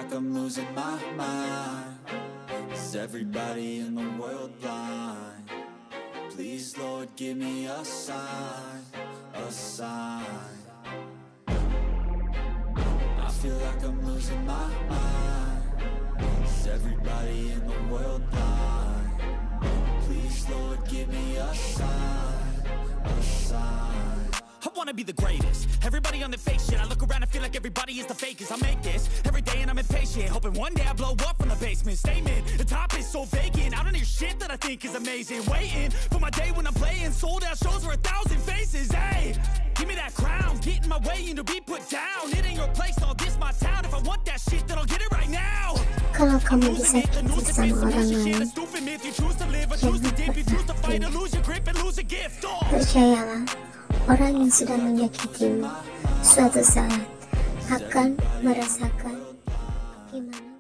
like I'm losing my mind. Is everybody in the world blind? Please, Lord, give me a sign, a sign. I feel like I'm losing my mind. Is everybody in the world blind? Please, Lord, give me a sign, a sign. I wanna be the greatest. Everybody on the fake shit. I look around and feel like everybody is the fakest. I make this every day and I'm impatient, hoping one day I blow up from the basement. Statement, the top is so vacant. I don't hear shit that I think is amazing. Waiting for my day when I'm playing sold out shows for 1,000 faces. Hey, give me that crown, get in my way and to be put down. It ain't your place, all this my town. If I want that shit, then I'll get it right now. Kalau kamu bisa kritis sama orang lain, percayalah, orang yang sudah menyakitimu suatu saat akan merasakan gimana